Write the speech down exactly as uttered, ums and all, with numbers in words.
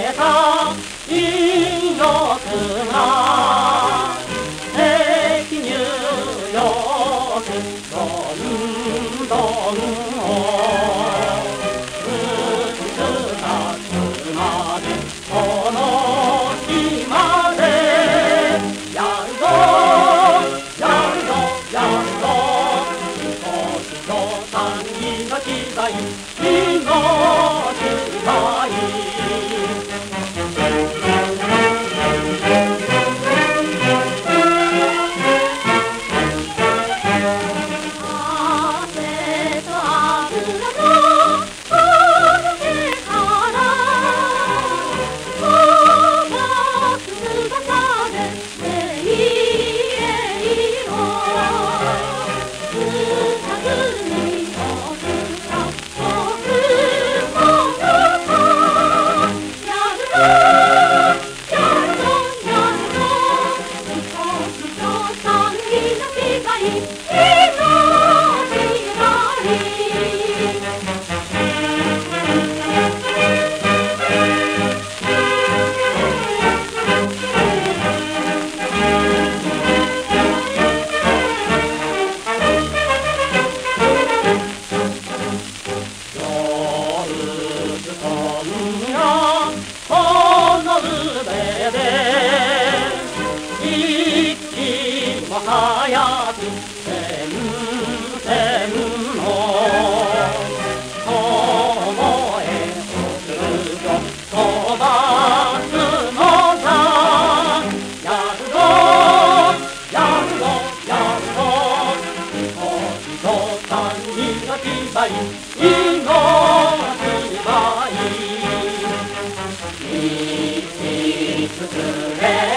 た引力が赤入力どんどんを打ちつかつまでこの日までやるぞやるぞやるぞ一つと三人の時代命がいい早く戦線の友へ送るよ飛ばすのさやるぞやるぞやるぞ一つと三人の時代命がいい生き続け